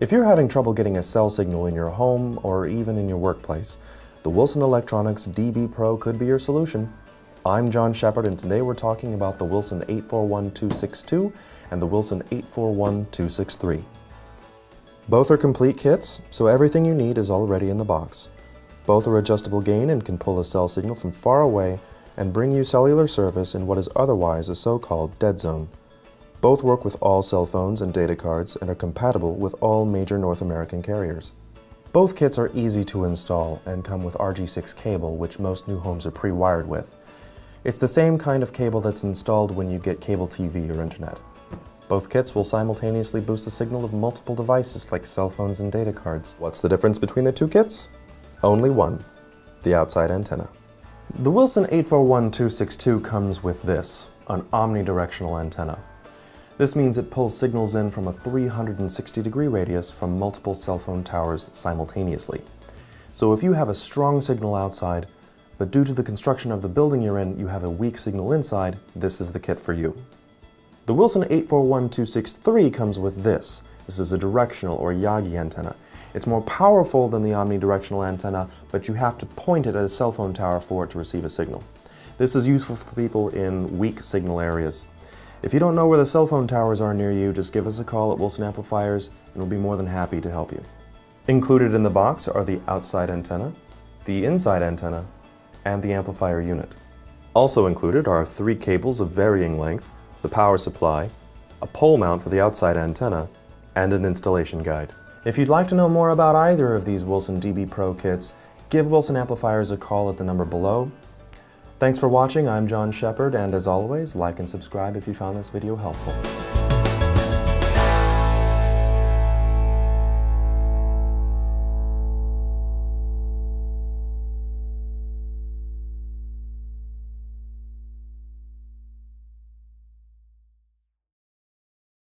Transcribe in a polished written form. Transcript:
If you're having trouble getting a cell signal in your home or even in your workplace, the Wilson Electronics DB Pro could be your solution. I'm John Shepard, and today we're talking about the Wilson 841262 and the Wilson 841263. Both are complete kits, so everything you need is already in the box. Both are adjustable gain and can pull a cell signal from far away and bring you cellular service in what is otherwise a so-called dead zone. Both work with all cell phones and data cards and are compatible with all major North American carriers. Both kits are easy to install and come with RG6 cable, which most new homes are pre-wired with. It's the same kind of cable that's installed when you get cable TV or internet. Both kits will simultaneously boost the signal of multiple devices like cell phones and data cards. What's the difference between the two kits? Only one: the outside antenna. The Wilson 841262 comes with this, an omnidirectional antenna. This means it pulls signals in from a 360-degree radius from multiple cell phone towers simultaneously. So if you have a strong signal outside, but due to the construction of the building you're in, you have a weak signal inside, this is the kit for you. The Wilson 841263 comes with this. This is a directional or Yagi antenna. It's more powerful than the omnidirectional antenna, but you have to point it at a cell phone tower for it to receive a signal. This is useful for people in weak signal areas. If you don't know where the cell phone towers are near you, just give us a call at Wilson Amplifiers and we'll be more than happy to help you. Included in the box are the outside antenna, the inside antenna, and the amplifier unit. Also included are 3 cables of varying length, the power supply, a pole mount for the outside antenna, and an installation guide. If you'd like to know more about either of these Wilson DB Pro kits, give Wilson Amplifiers a call at the number below. Thanks for watching. I'm John Shepard, and as always, like and subscribe if you found this video helpful.